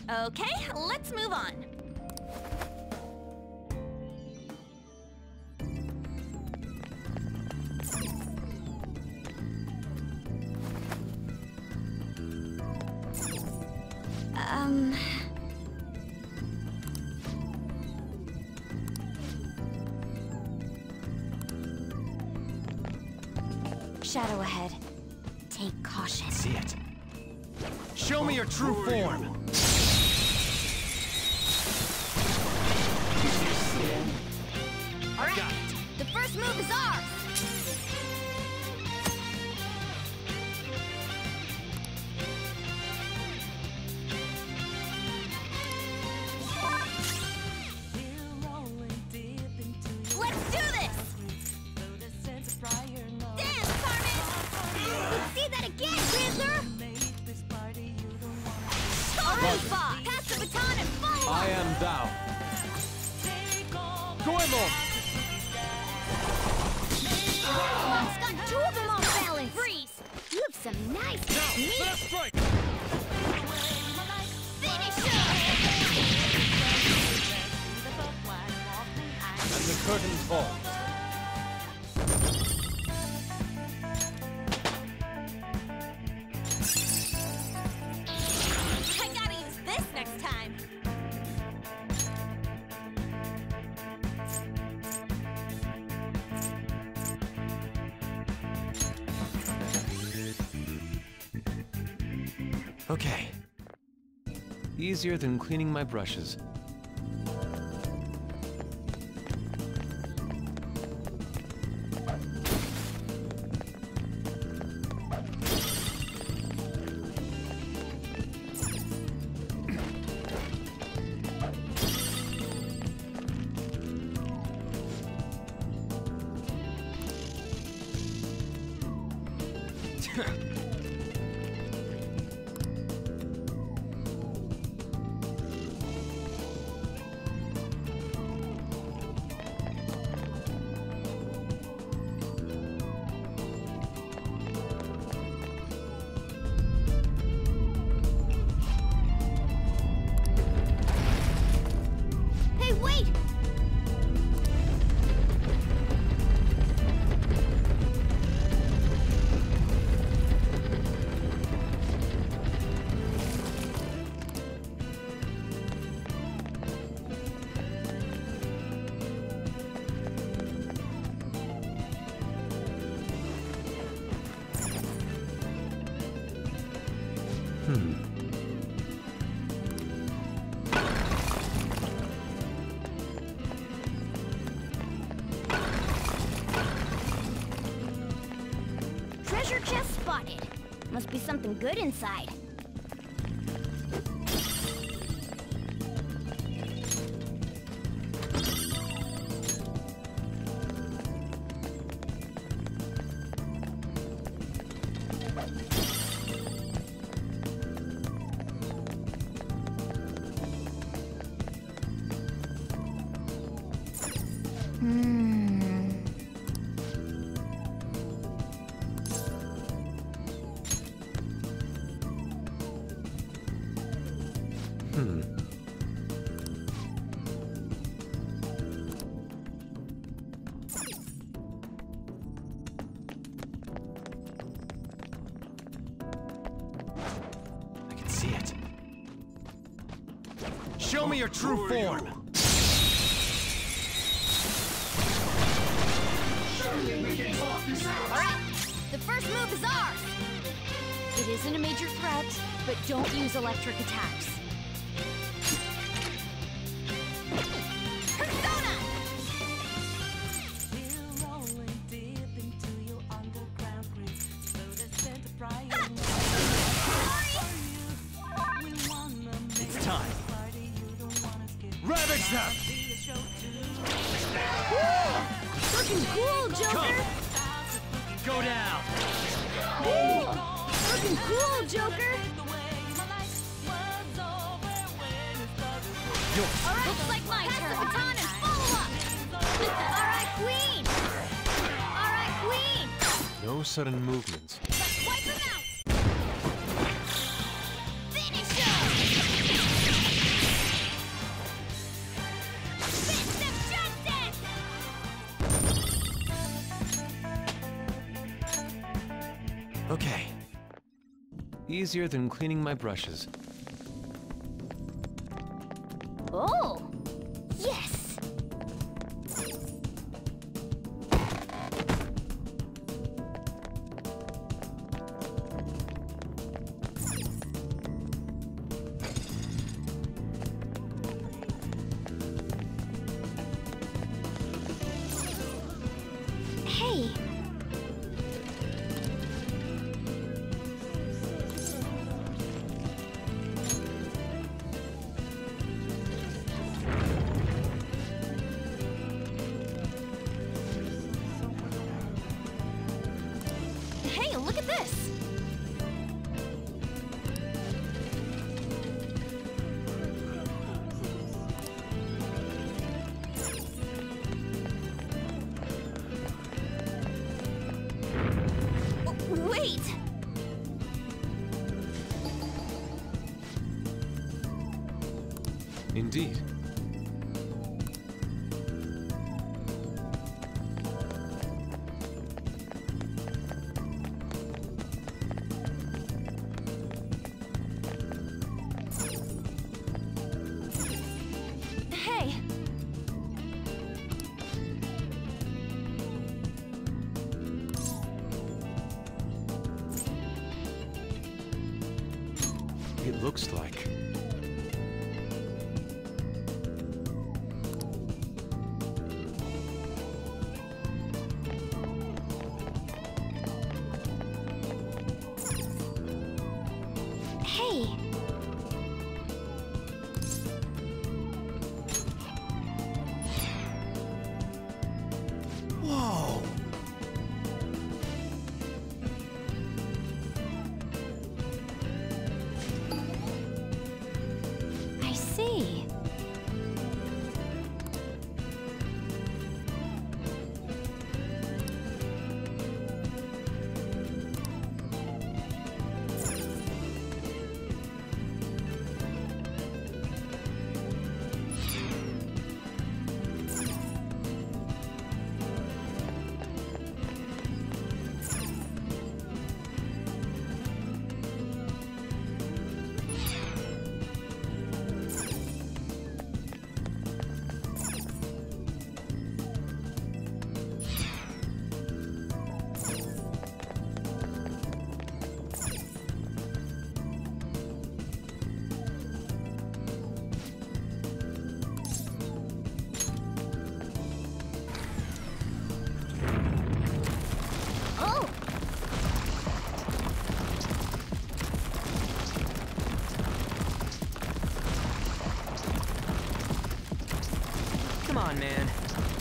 Okay, let's move on. Shadow ahead. Take caution. See it. Show me your true form. All right. Got it. The first move is ours. Let's do this. Dance, Carmen. See that again, Panther. Boss, pass the baton and follow. I am thou. Goemon! It's got two of them on balance. Freeze. You have some nice meat. Let us strike! Finish him. And the curtain falls. I gotta use this next time. Okay. Easier than cleaning my brushes. Hey, wait! Treasure chest spotted. Must be something good inside. I can see it. Show me your true form. All right, the first move is ours. It isn't a major threat, but don't use electric attacks. Persona! It's time. Ravage them! Looking cool, Joker! Go down! Looking cool, Joker! All right, looks like my turn. Pass the baton and follow up. All right, Queen. All right, Queen. No sudden movements. Let's wipe him out. Finish him. Easier than cleaning my brushes. Oh! Yes! Hey! Hey, look at this! Wait! Indeed. Hey! It looks like. Hey! Whoa! I see. Oh! Come on, man.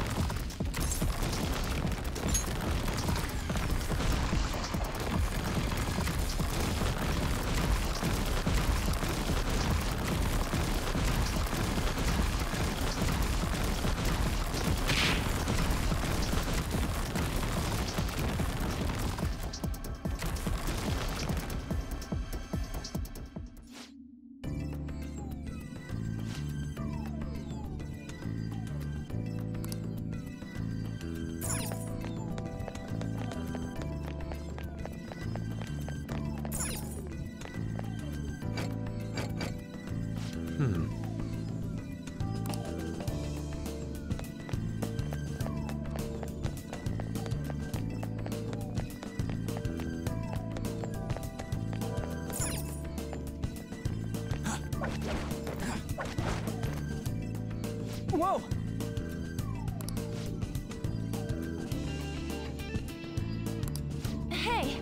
Whoa! Hey!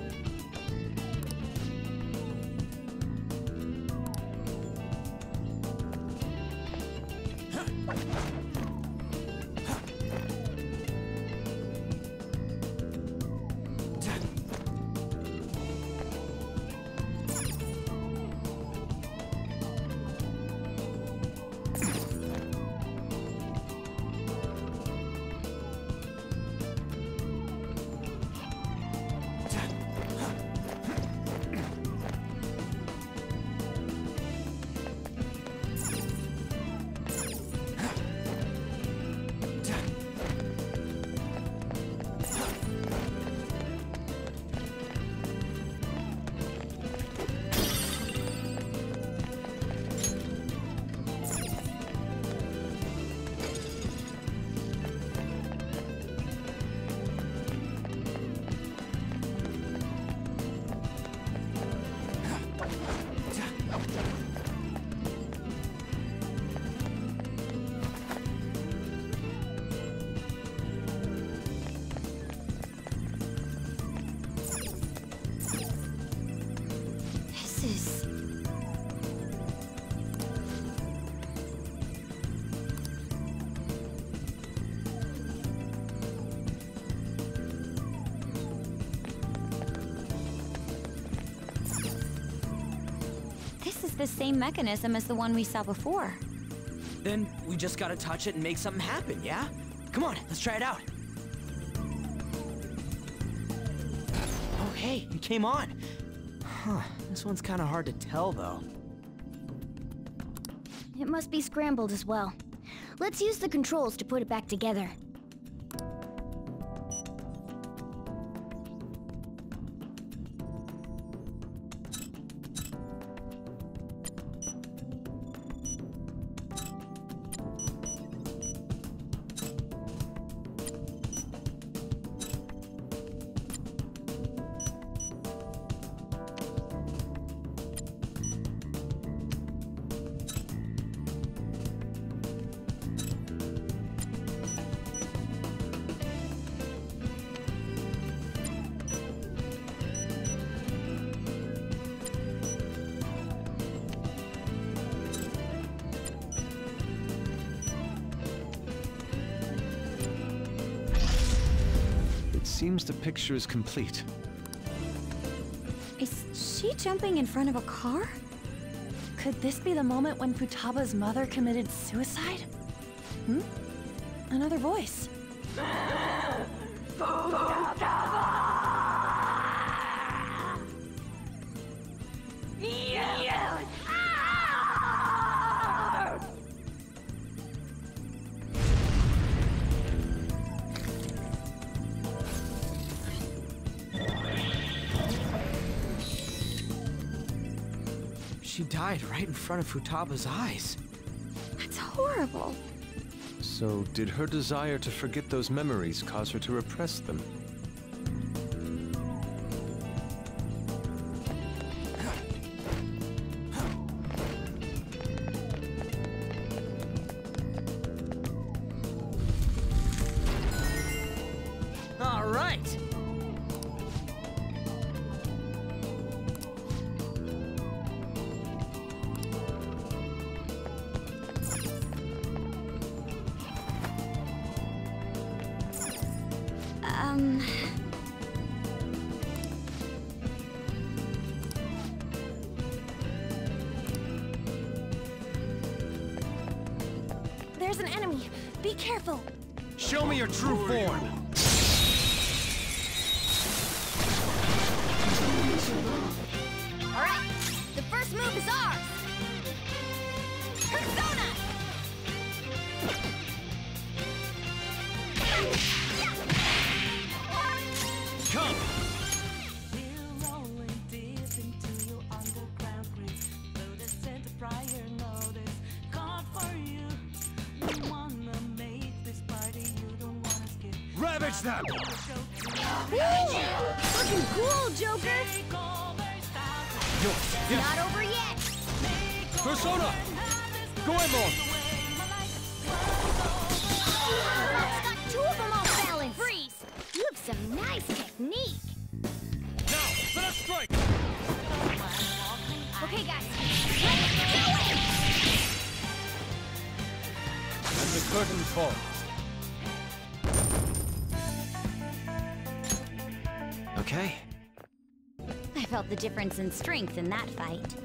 is... This is the same mechanism as the one we saw before. Then we just gotta touch it and make something happen, yeah? Come on, let's try it out. Oh, hey, it came on. Huh, this one's kinda hard to tell, though. It must be scrambled as well. Let's use the controls to put it back together. Seems the picture is complete. Is she jumping in front of a car? Could this be the moment when Futaba's mother committed suicide? Another voice. She died right in front of Futaba's eyes. That's horrible. So, did her desire to forget those memories cause her to repress them? All right. There's an enemy. Be careful. Show me your true form! All right, the first move is ours. Persona! Come! Ravage them! Looking cool, Joker! Yes. Not over yet! Persona! Go in, Lord! That's got two of them off balance! Freeze! You have some nice technique! Now, let us strike! Okay, guys, let's do it! And the curtain falls. Okay. I felt the difference in strength in that fight.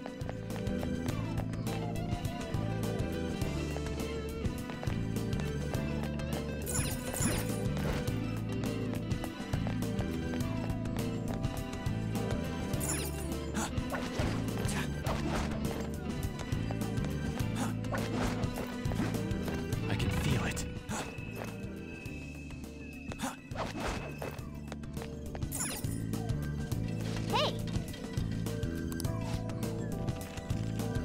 I can feel it. Hey!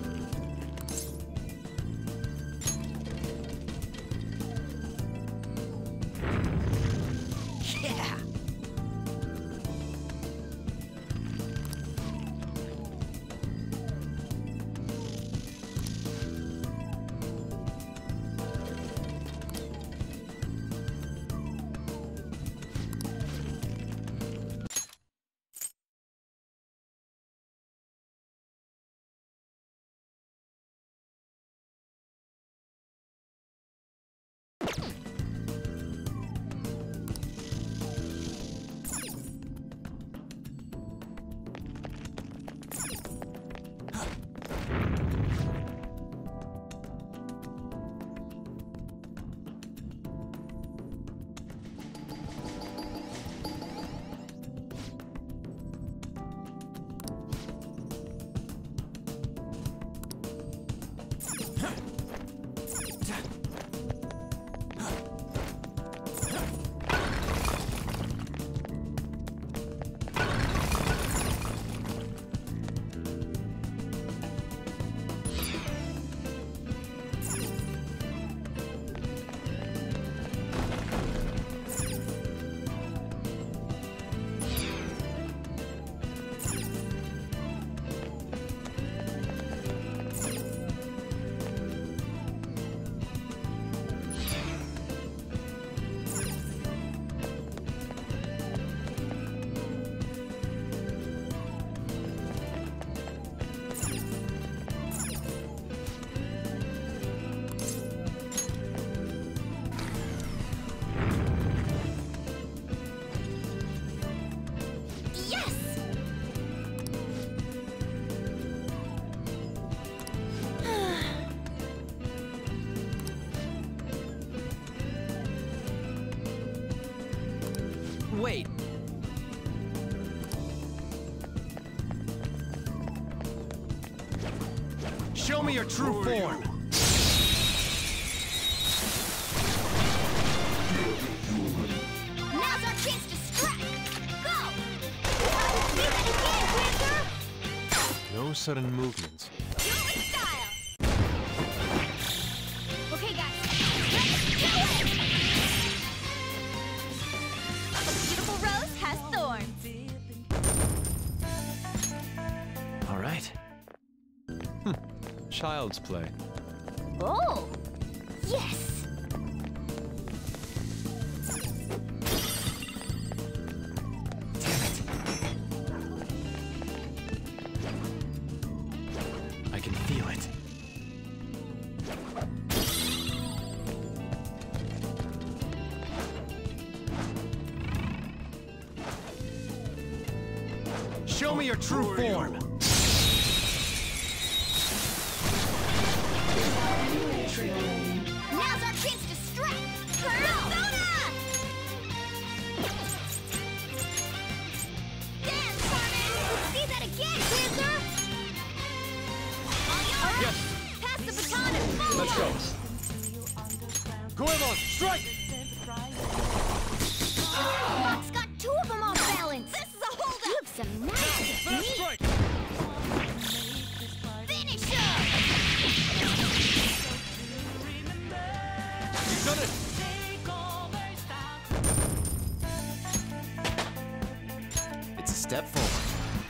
Wait. Show me your true form. Now's our chance to strike! Go! See that again, Panther! No sudden movements. Do it with style! Okay, guys, let's do it! A beautiful rose has thorns. All right. Child's play. Oh! Yes! I can feel it. Show me your true form. Now's our chance to strike! Persona! Dance, Carmen! See that again, Panther! All yours! Yes. Pass the baton and follow Let's go. up! Goemon, strike! Fox got two of them off balance! This is a holdup! You have some nice First technique! strike! Finish him! You've done it! It's a step forward.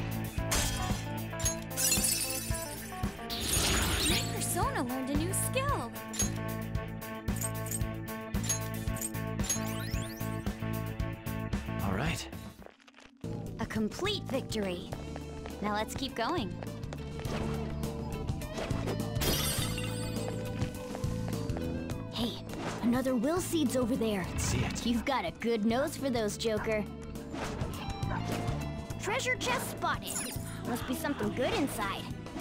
My persona learned a new skill! All right. A complete victory. Now let's keep going. Hey, another will seed's over there. See it. You've got a good nose for those, Joker. Treasure chest spotted. Must be something good inside.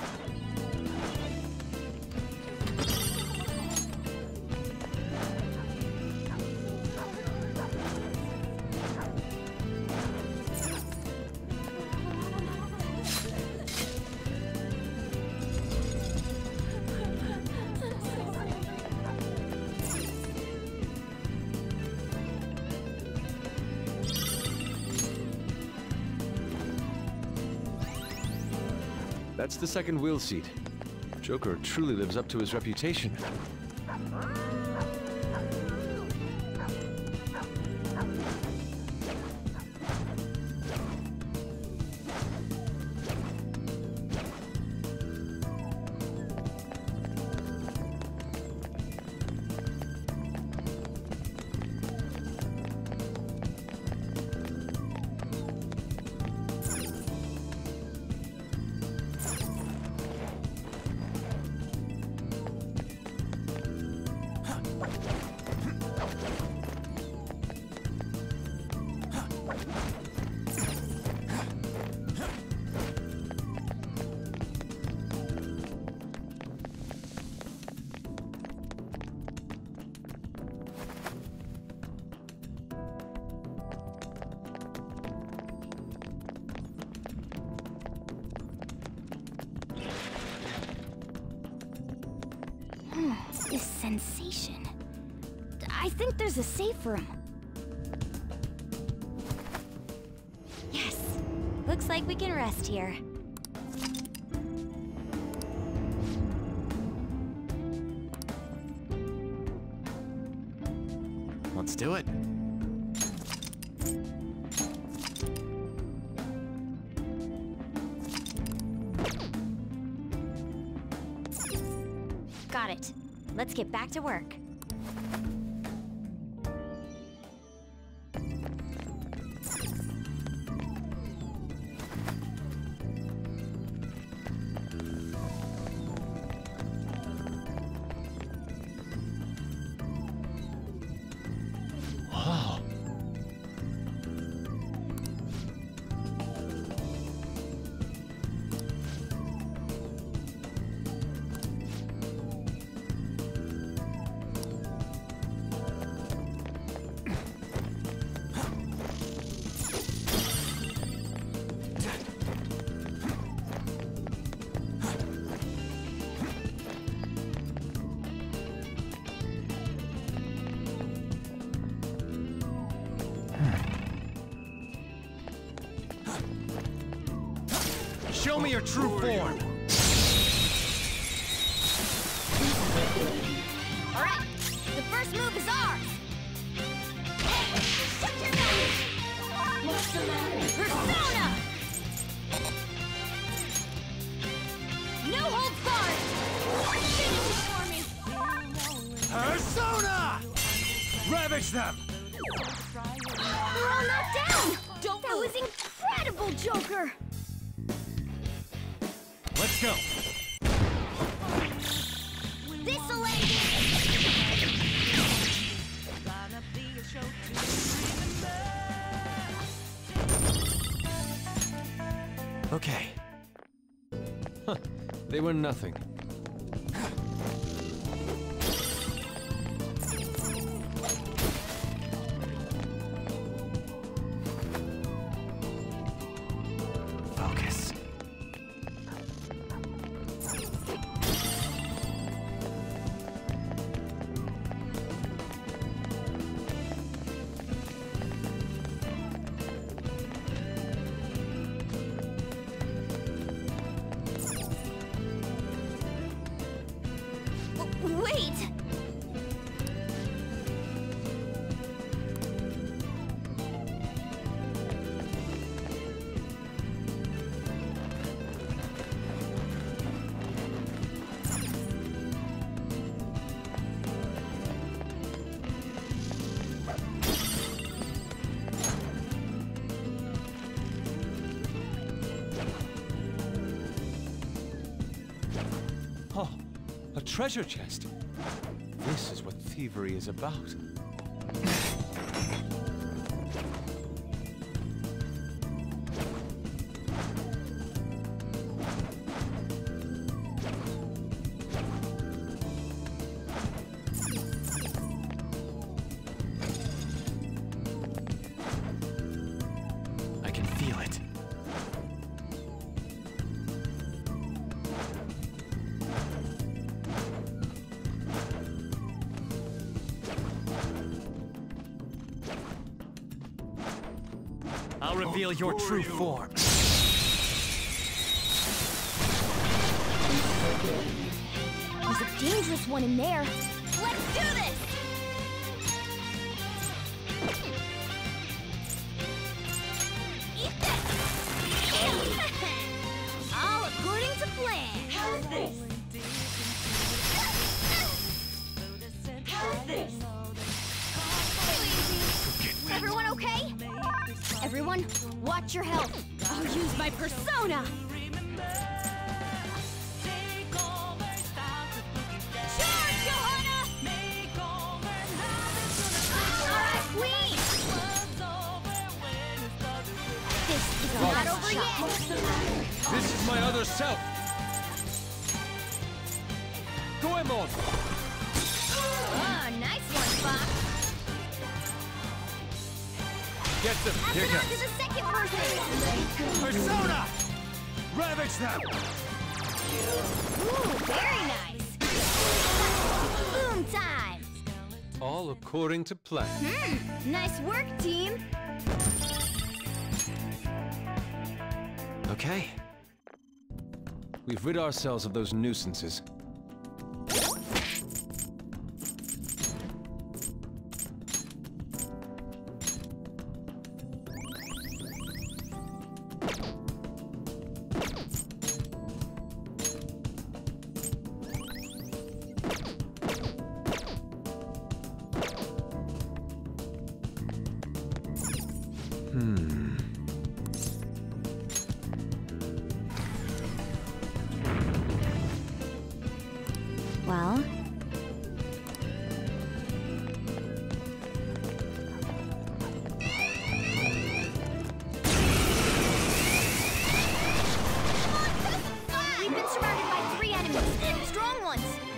That's the second wheel seat. Joker truly lives up to his reputation. this sensation? I think there's a safe room. Yes. Looks like we can rest here. Let's do it. Got it. Let's get back to work. Wow. Show me your true form. All right, the first move is ours. Hey, shut your mouth! What's the matter? Persona! No holds barred. Finish it for me. Persona! Ravage them! We're all knocked down. That was incredible, Joker. Let's go. This'll end it. Okay. Huh. They were nothing. Focus. Wait! Oh, a treasure chest. This is what thievery is about. I can feel it. I'll reveal your true form. There's a dangerous one in there. Let's do this! Eat this! All according to plan. How's this? How's this? Everyone okay? Everyone, watch your health. I'll use my persona. Charge, Johanna! All right, Queen. This is not over yet. This is my other self. Goemon! Oh, nice one, Fox. Get them. Pass Here it on comes. to the second person. Persona! Ravage them! Ooh, very nice. Boom time! All according to plan. Nice work, team! Okay. We've rid ourselves of those nuisances. Well? We've been surrounded by 3 enemies, and strong ones.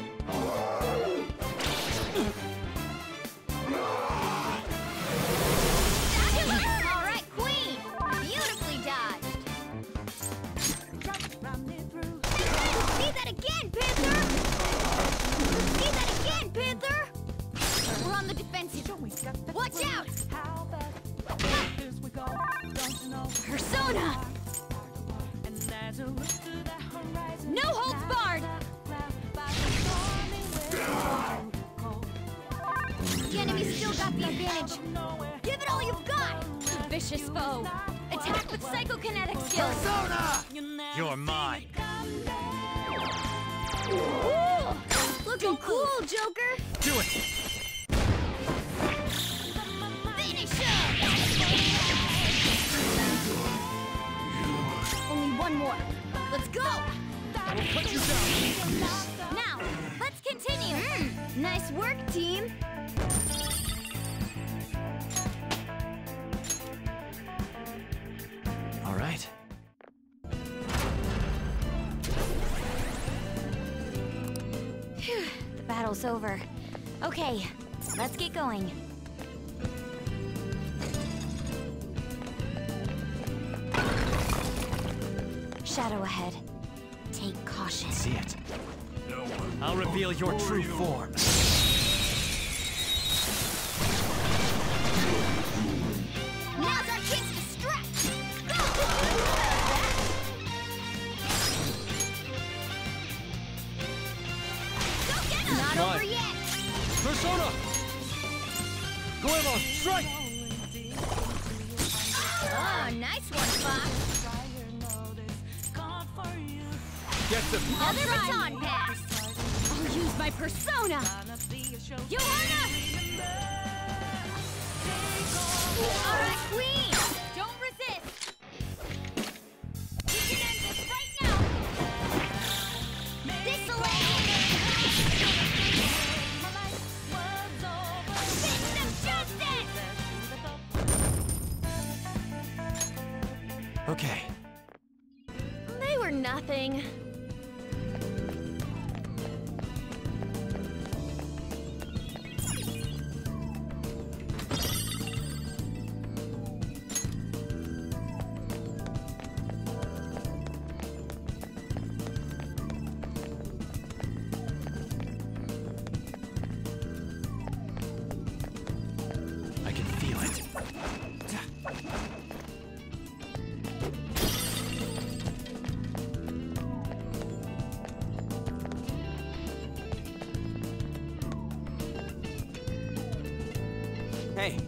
All right, Queen! Beautifully dodged. See that again, Panther! See that again, Panther! We're on the defensive. Watch out! Persona! No holds barred! The enemy's still got the advantage. Give it all you've got! Vicious foe! Attack with psychokinetic skills! Persona! You're mine. Ooh, looking cool, Joker! Do it! Finish him! Only one more. Let's go! We'll put you down. Now, let's continue. Nice work, team. All right. Phew, the battle's over. Okay, let's get going. Shadow ahead. Take caution. See it. I'll reveal your true form. Now's our chance to stretch. Go! Go get him! Not over yet. Persona! Goemon, strike! Oh, nice one, Fox. Get them! Another baton pass. I'll use my persona. Johanna! All right, Queen. Don't resist. You can end this right now. This'll end. Fist of justice. Okay. They were nothing. I can feel it. Hey.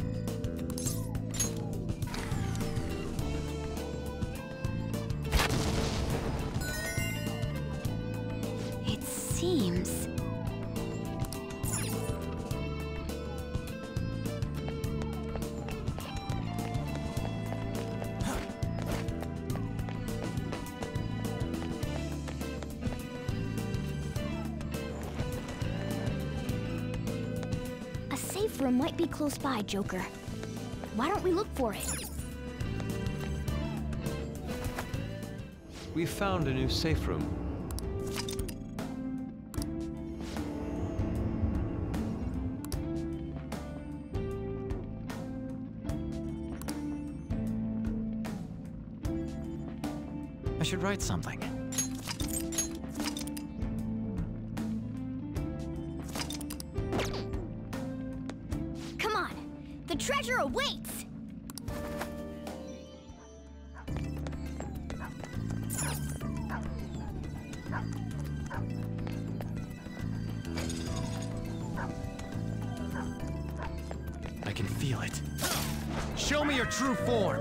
It seems... a safe room might be close by, Joker. Why don't we look for it? We found a new safe room. I should write something. The treasure awaits! I can feel it. Show me your true form!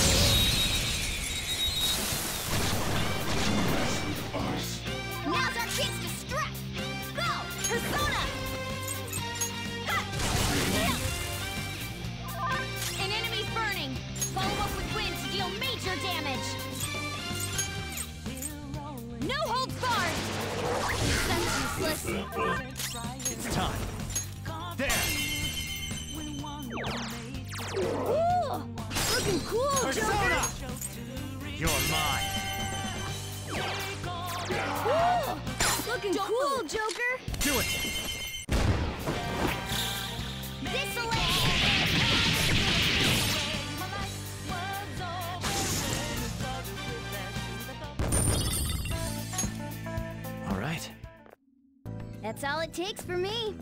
Now's our chance to strike! Go! Persona! Ha! Yeah. An enemy's burning! Follow up with wind to deal major damage! No holds barred! That's useless! It's time. There! Ooh! Looking cool, Persona! Joker! You're mine. Ooh! Looking cool, Joker! Do it! All right. That's all it takes for me.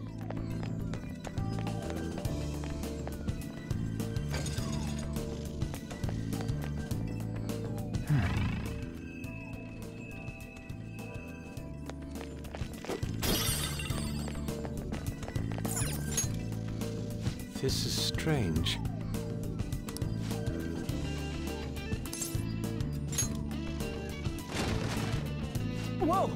This is strange. Whoa!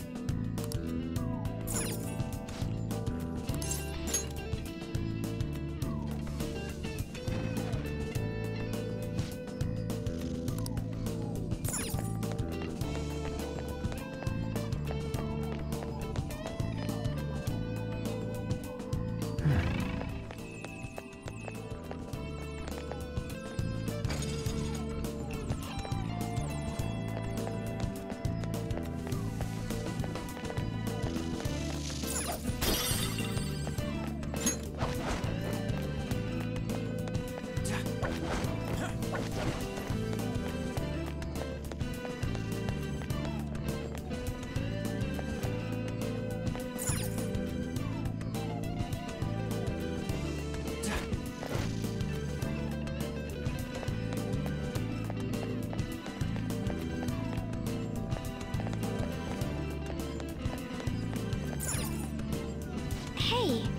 Hey!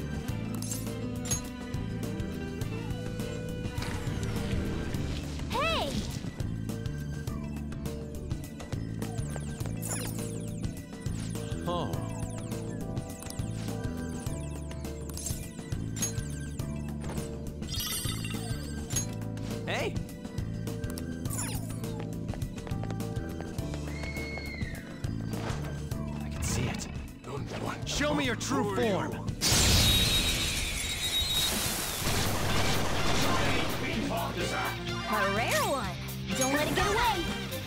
Hey! Oh. Hey! I can see it. Show me your true form! A rare one! Don't let it get away!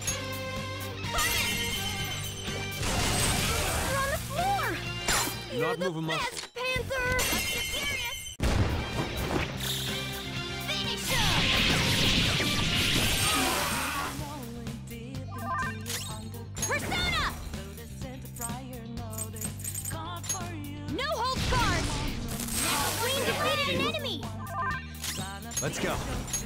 You're on the floor! You're Not the move a muscle. best, Panther! Let's get serious! Finish him! Persona! No holds barred! Queen defeated an enemy! Let's go.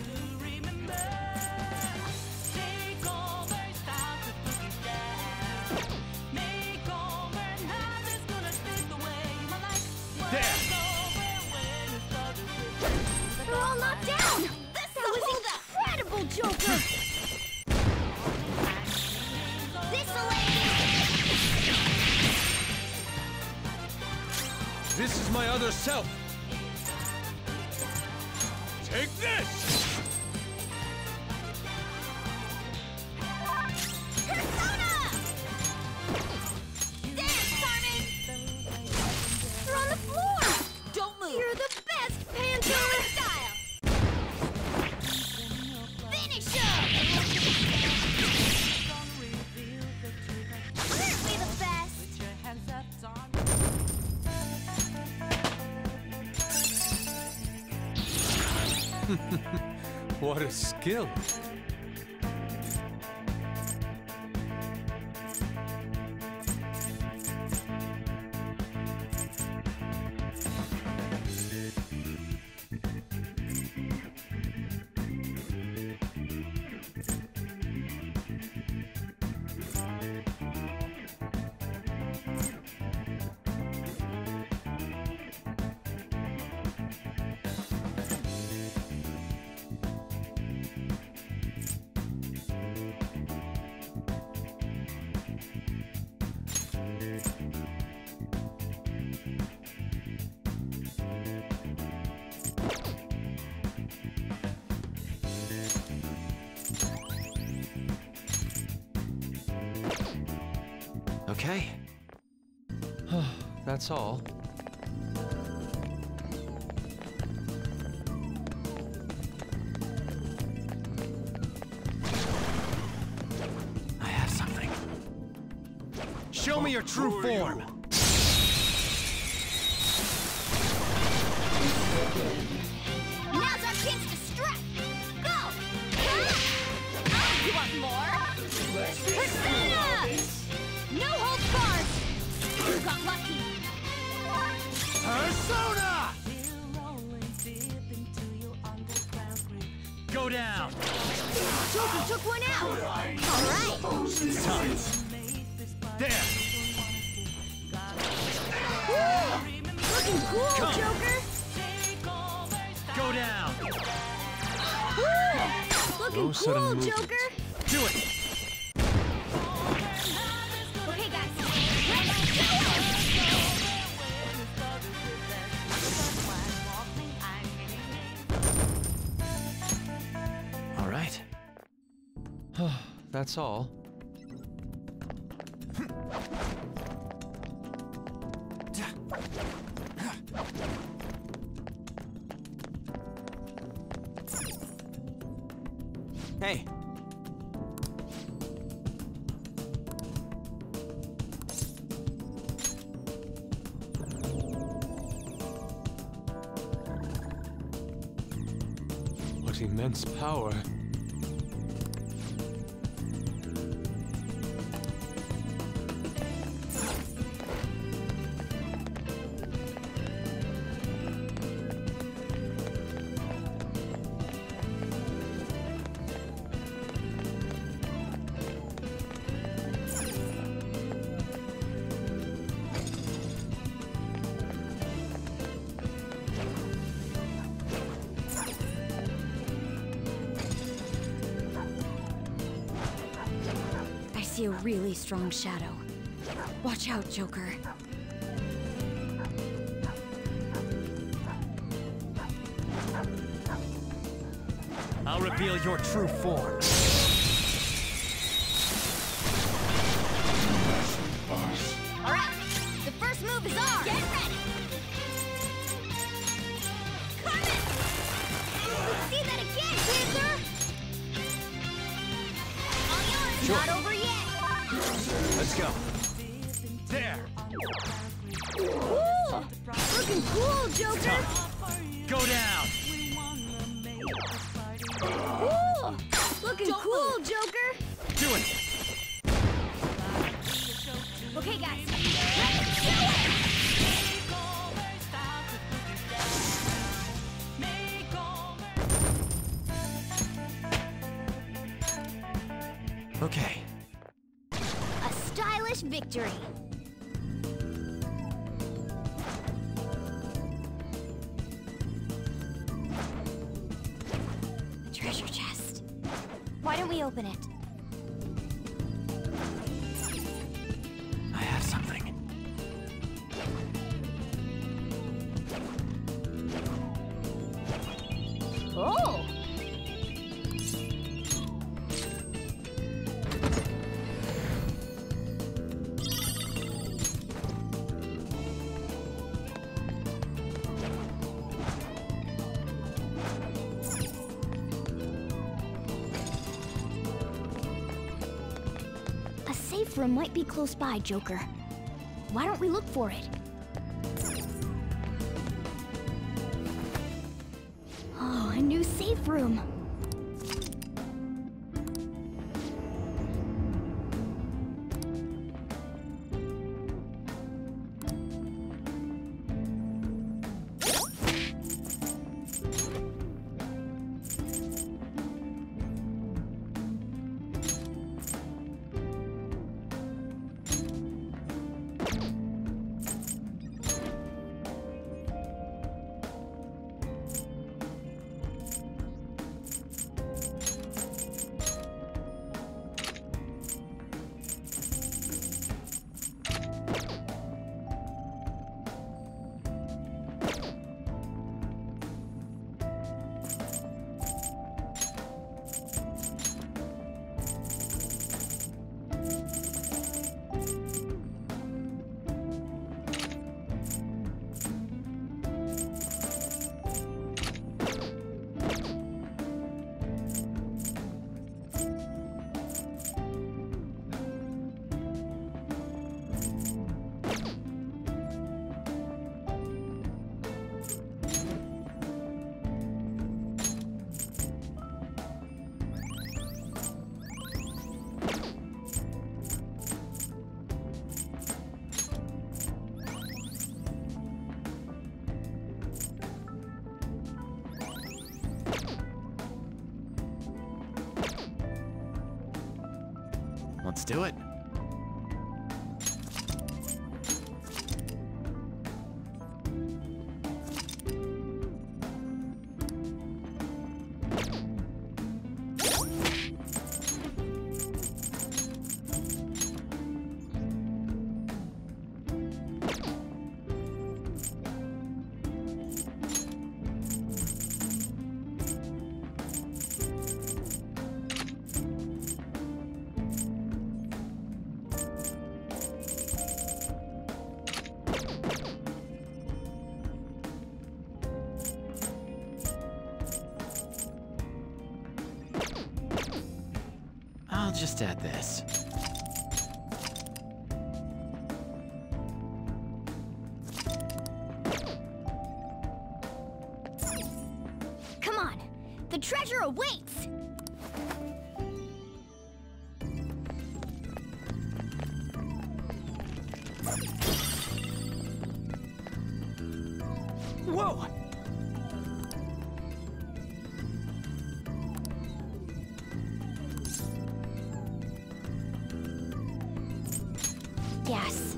There! They're all knocked down! That was incredible, Joker! This is my other self. Take this! Persona! Dance, Carmen! You're on the floor! Don't move! You're the best, Panther! Style! Finish him! Certainly the best! What a skill. Okay. That's all. I have something. Show me your true form! Now's our chance to strike! Go! Oh, you want more? Persona! No holds barred! You got lucky! Persona! Go down! Joker took one out! Alright! Time. There! Looking cool, Come. Joker! Go down! Looking Those sort of cool, movements. Joker! Do it! Okay, guys. Let's do it! All right. That's all. Hey. What immense power. I see a really strong shadow. Watch out, Joker. I'll reveal your true form. Alright, the first move is ours! Get ready! Coming! See that again, Panther! All yours, Sure. not over yet! Let's go. There! Cool! Looking cool, Joker! Go down! Cool! Looking cool, Joker! Do it! Okay, guys, let's do it! Okay. A stylish victory. A treasure chest. Why don't we open it? I have something. Oh! A safe room might be close by, Joker. Why don't we look for it? Oh, a new safe room. Let's do it. I'll just add this. Come on, the treasure awaits! Whoa! Yes.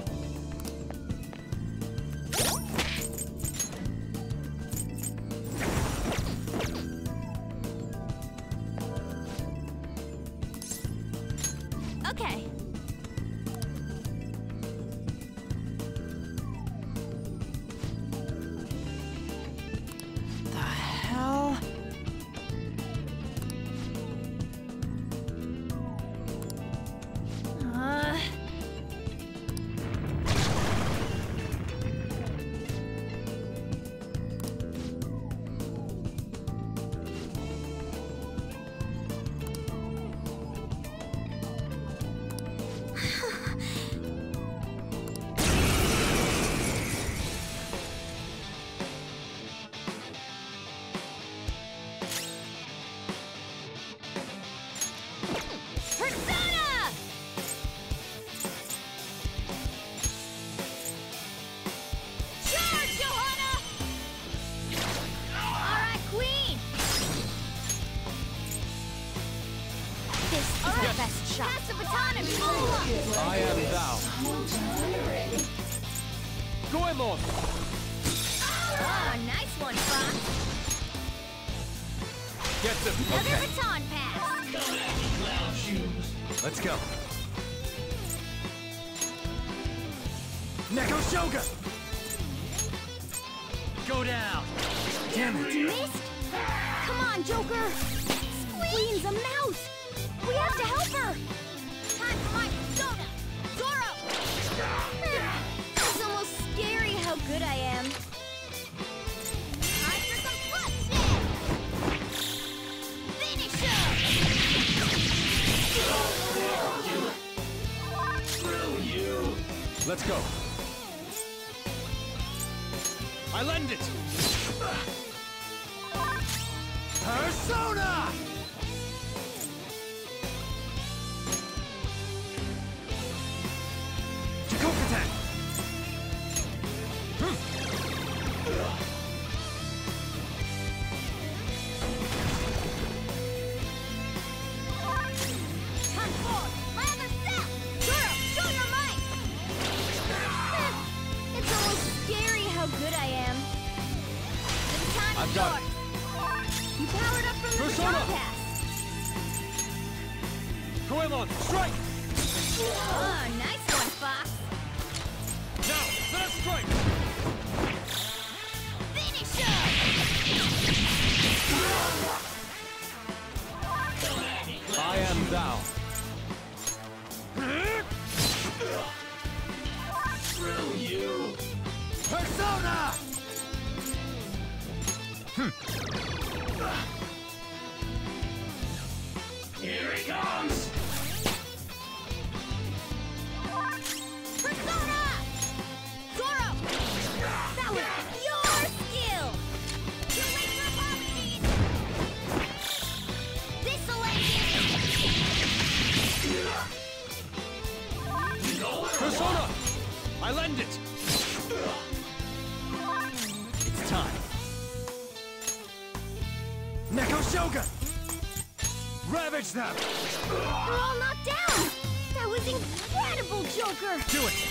Okay. The hell? Best shot. Pass the baton and follow up. I am thou. Goemon! Oh, nice one, Fox. Get them. Another Okay. baton pass. Let's go. Neko Shoga! Go down. Damn it! Missed? Come on, Joker. Queen's a mouse. We have to help her. Time for my soda. Zoro. It's almost scary how good I am. Time for some bloodshed. Finish him. Let's go. I lend it. Persona! Jakokaten! Come forward. My other self. Zoro, show your might. It's almost scary how good I am. The time I've is got short. You powered up from the Persona. baton pass. Goemon, strike! Oh, nice one, Fox. Now, let us strike! Finish him! I am thou. Screw you! Persona! Here he comes! Persona! Zoro! That was your skill! Too late for apologies! This'll end it! Persona! I lend it! It's time. Neko Shoga! Ravage them! They're all knocked down! That was was incredible, Joker! Do it!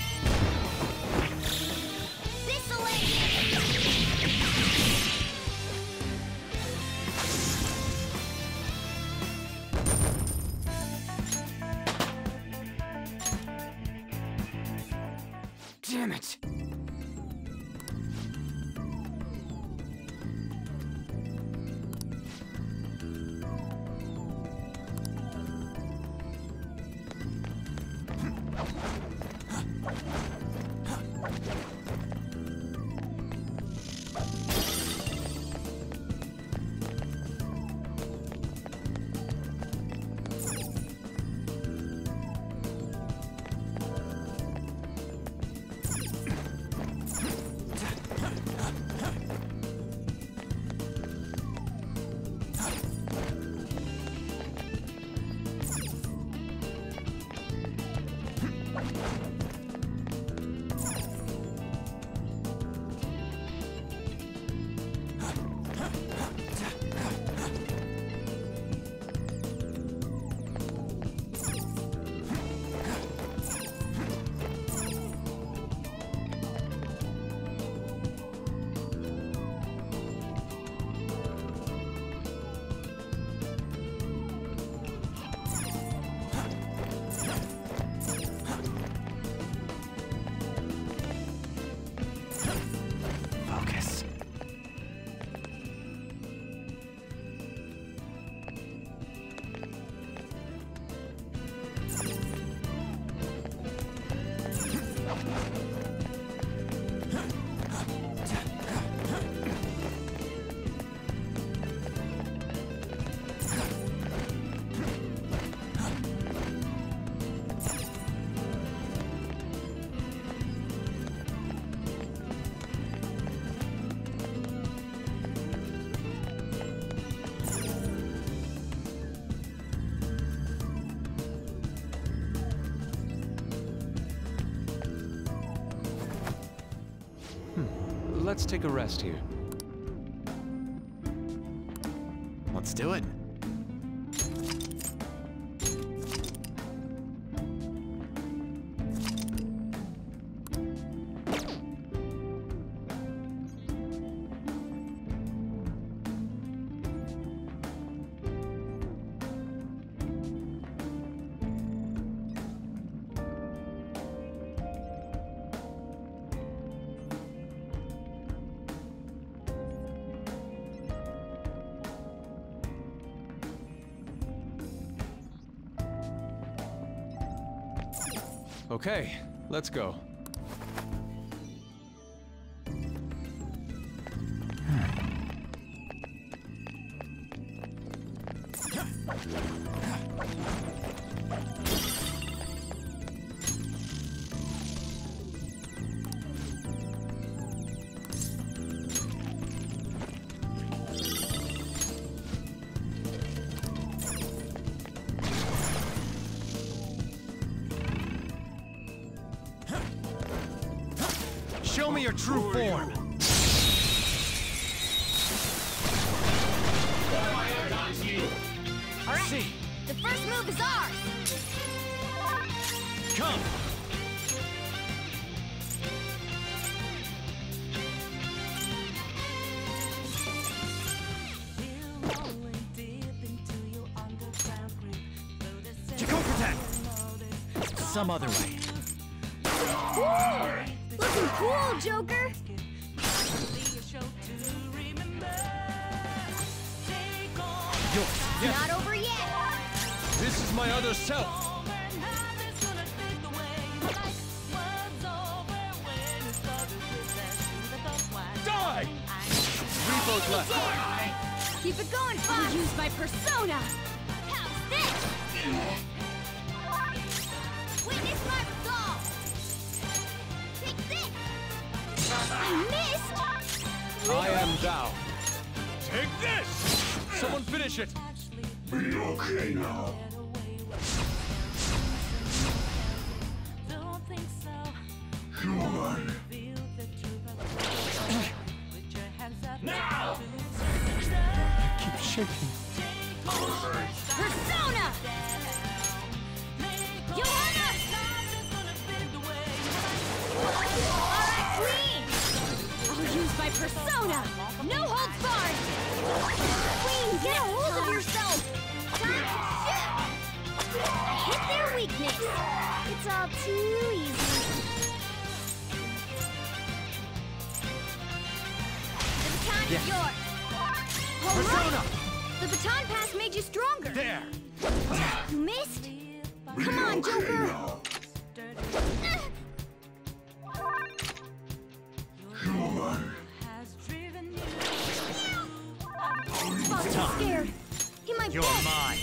This'll Damn it! Focus. Let's take a rest here. Let's do it. Okay, let's go. Show me your true form! Alright, See. the first move is ours! Come! Jakoko attack! Some other way. Woo! Looking cool, Joker! Yes, Not over yet! this is my other self. Die! Repo's left. Keep it going, Fox! I'll use my persona! How's this? Witness my resolve! Take this! I missed! I am thou. Take this! Someone finish it! Be okay now. Human. Now! Keep shaking. Persona! You my persona! No holds barred! Queen, get a hold of yourself! Time to shoot! I hit their weakness! It's all too easy. The baton is yours! All right. The baton pass made you stronger! There! You missed? Come on, Joker! Human. Boss is scared. He might You're bust. mine.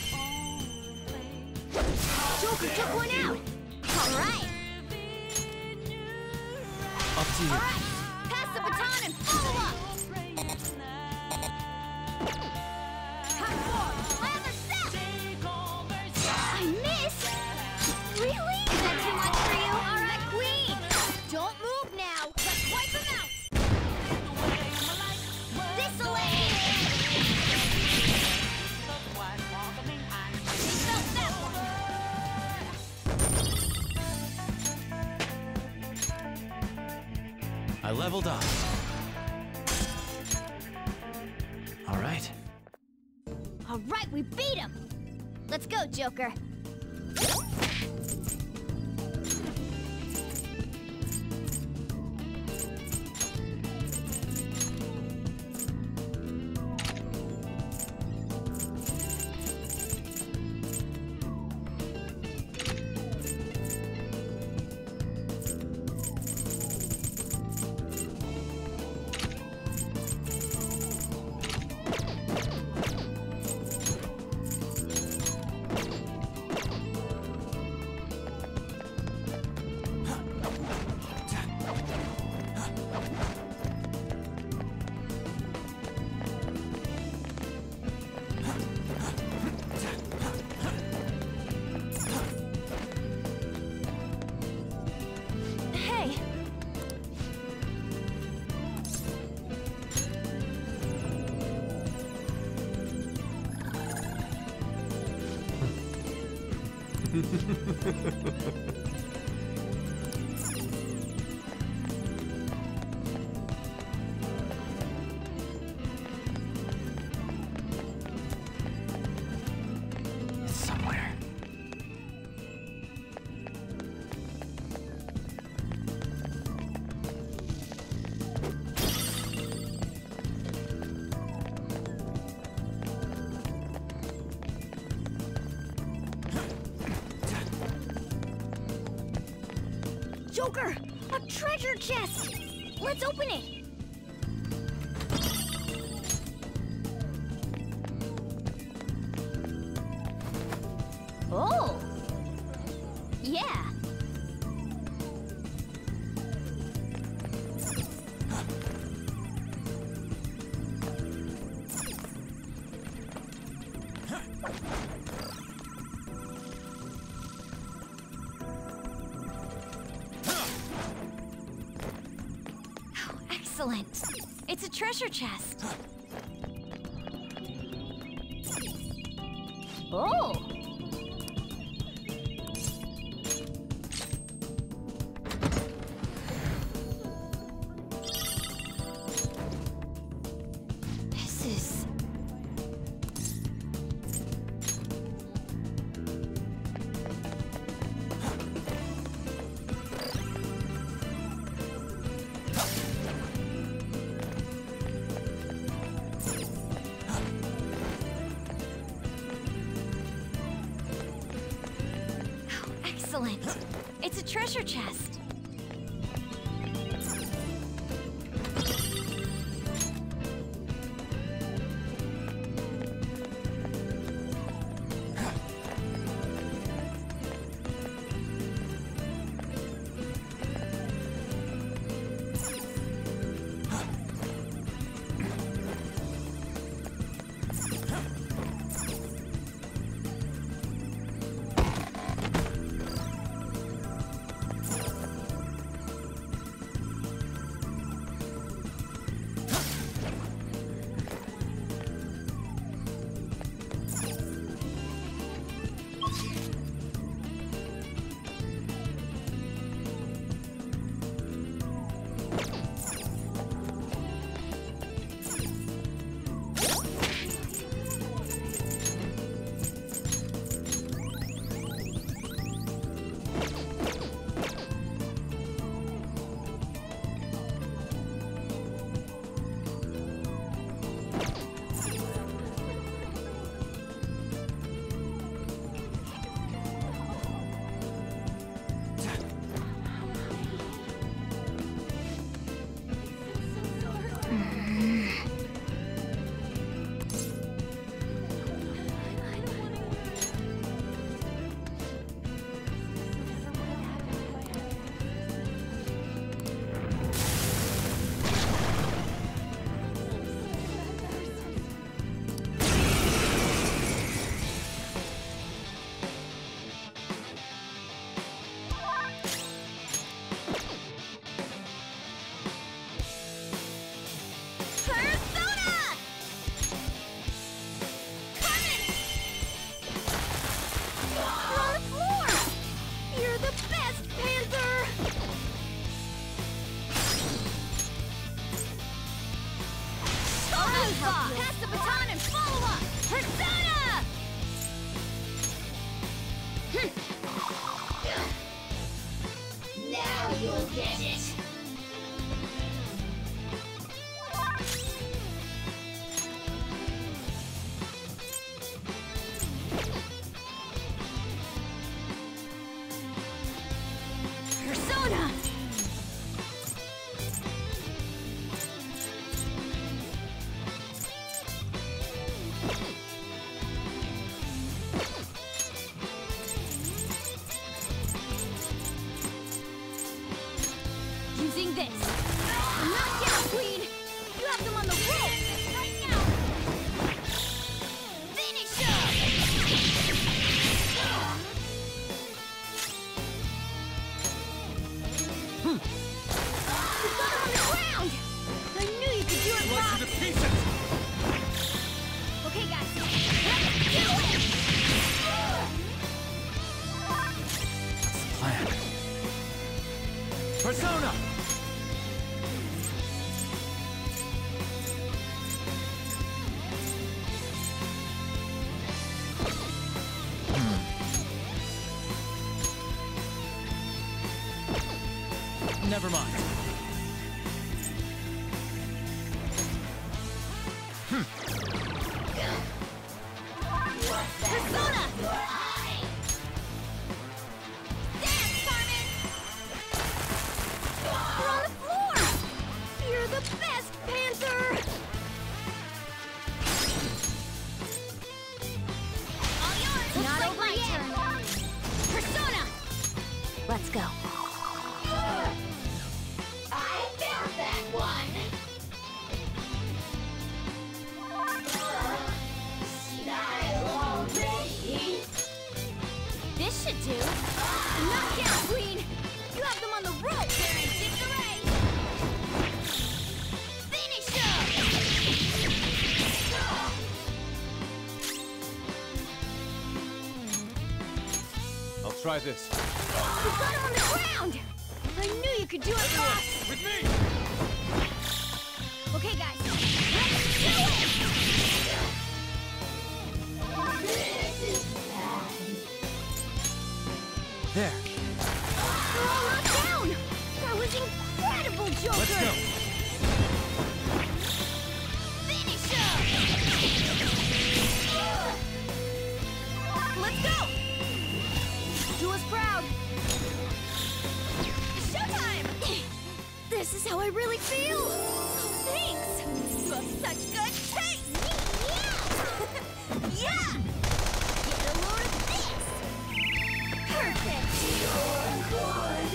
Joker took one out. All right. Up to you. All right. Pass the baton and follow up. Time for my other set. I missed. Really? Is that too much for you? All right, Queen. Don't move now. Let's wipe him out. This'll end. He felt that one. I leveled up. All right. All right, we beat him. Let's go, Joker. Hey. It's somewhere. Joker, a treasure chest. Let's open it. Oh. Yeah. Excellent. It's a treasure chest. Oh. This is... Excellent. It's a treasure chest. Now you'll get it. Persona! Using this. Knockdown, Queen! You have them on the rope! Right now! Finish up! You got him on the ground! I knew you could do it, Slice Rock! it to pieces! Okay, guys. Let's do it! Plan. Persona! Never mind. Persona! Dance, Carmen! We're on the floor! You're the best, Panther! All yours! Not over my turn. Persona! Let's go. I found that one! This should do. Knockdown, Queen! You have them on the rope! They're in disarray! Finish up! I'll try this. You got him on the ground! I knew you could do it, Rock! With me! Okay, guys. Let's do it! There. We're all knocked down! That was incredible, Joker! Let's go. Finish up! Let's go! Do us proud! Showtime! This is how I really feel! Oh, thanks! You have such good taste! Yeah! Yeah! Get a load of this! Perfect! You're good!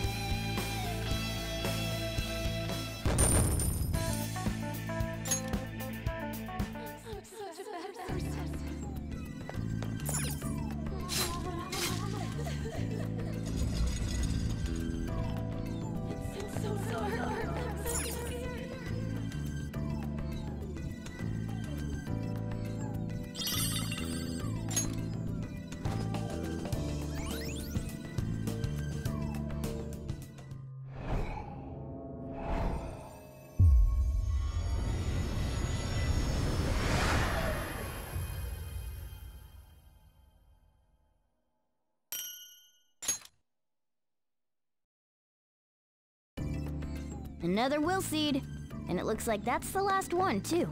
Another will seed. And it looks like that's the last one, too.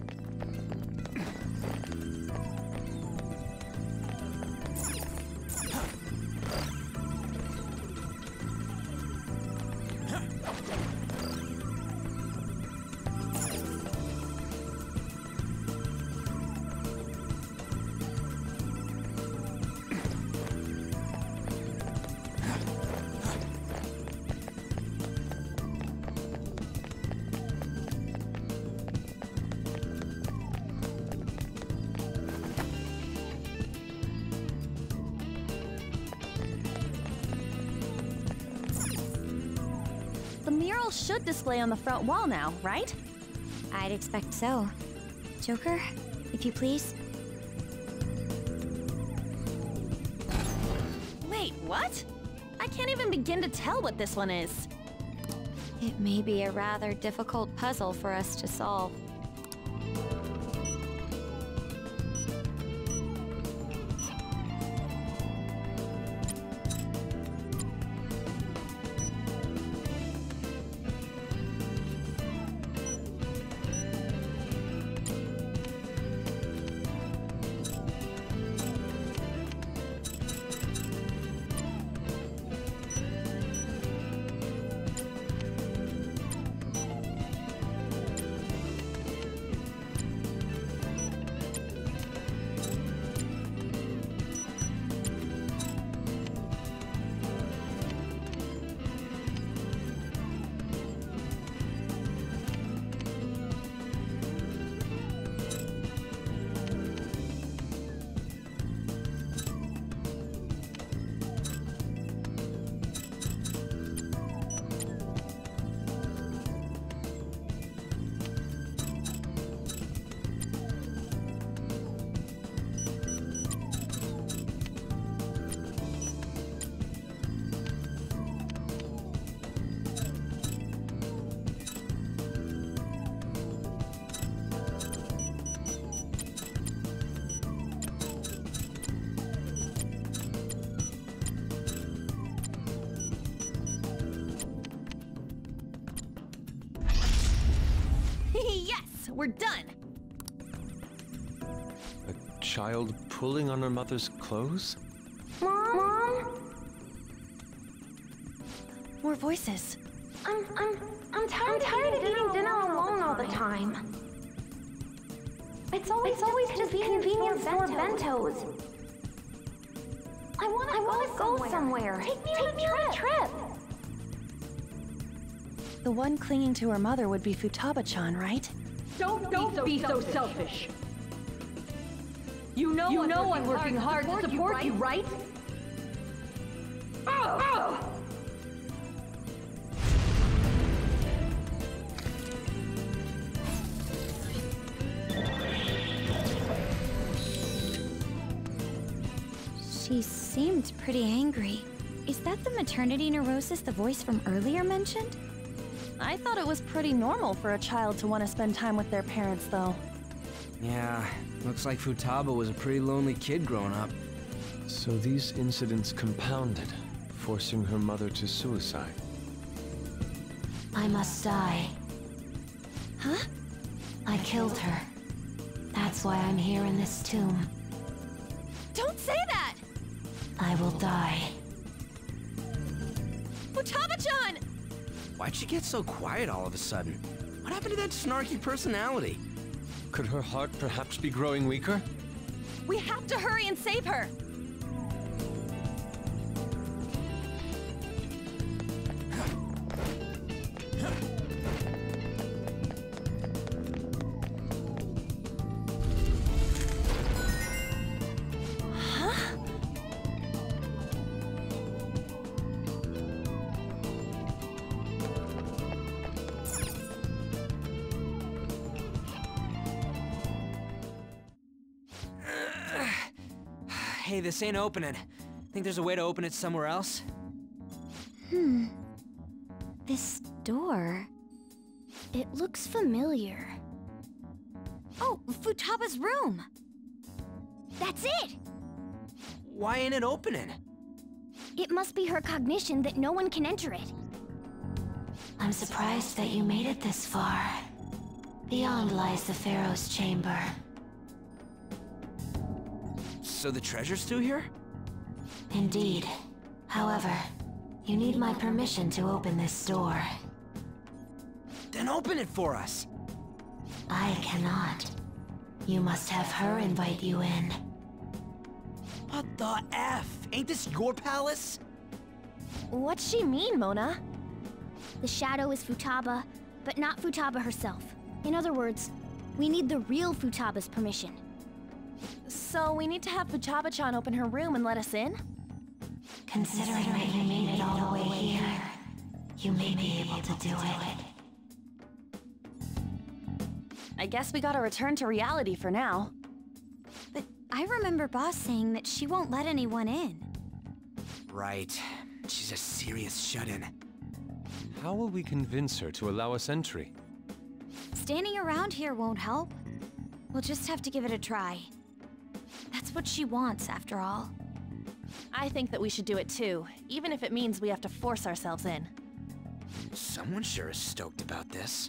The mural should display on the front wall now, right? I'd expect so. Joker, if you please. Wait, what? I can't even begin to tell what this one is. It may be a rather difficult puzzle for us to solve. this. We're done. A child pulling on her mother's clothes? Mom? More voices. I'm tired of eating dinner alone all the time. It's always convenient store bentos. I wanna go somewhere. Take me on a trip. The one clinging to her mother would be Futaba-chan, right? Don't be so selfish. You know I'm working hard to support you, right? Oh. She seemed pretty angry. Is that the maternity neurosis the voice from earlier mentioned? I thought it was pretty normal for a child to want to spend time with their parents, though. Yeah, looks like Futaba was a pretty lonely kid growing up. So these incidents compounded, forcing her mother to suicide. I must die. Huh? I killed her. That's why I'm here in this tomb. Don't say that! I will die. Futaba-chan! Why'd she get so quiet all of a sudden? What happened to that snarky personality? Could her heart perhaps be growing weaker? We have to hurry and save her! Hey, this ain't opening. Think there's a way to open it somewhere else? This door... It looks familiar. Oh, Futaba's room! That's it! Why ain't it opening? It must be her cognition that no one can enter it. I'm surprised that you made it this far. Beyond lies the Pharaoh's chamber. So the treasure's still here? Indeed. However, you need my permission to open this door. Then open it for us! I cannot. You must have her invite you in. What the F? Ain't this your palace? What's she mean, Mona? The shadow is Futaba, but not Futaba herself. In other words, we need the real Futaba's permission. So we need to have Futaba-chan open her room and let us in? Considering that you made it all the way here, you may be able to do it. I guess we gotta return to reality for now. But I remember Boss saying that she won't let anyone in. Right. She's a serious shut-in. How will we convince her to allow us entry? Standing around here won't help. We'll just have to give it a try. That's what she wants, after all. I think that we should do it too, even if it means we have to force ourselves in. Someone sure is stoked about this.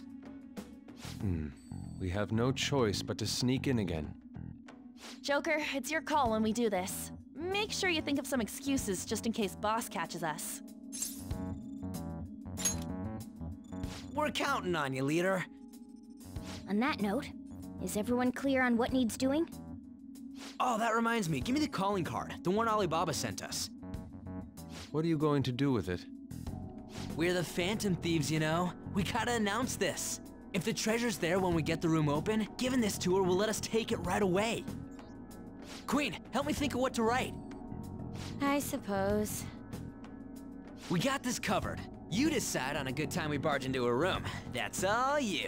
We have no choice but to sneak in again. Joker, it's your call when we do this. Make sure you think of some excuses just in case Boss catches us. We're counting on you, leader. On that note, is everyone clear on what needs doing? Oh, that reminds me. Give me the calling card, the one Alibaba sent us. What are you going to do with it? We're the Phantom Thieves, you know. We gotta announce this. If the treasure's there when we get the room open, giving this to her will let us take it right away. Queen, help me think of what to write. I suppose. We got this covered. You decide on a good time we barge into a room. That's all you.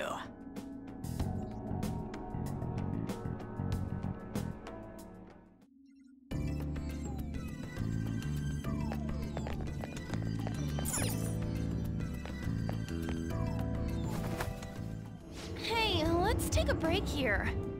Hey, let's take a break here.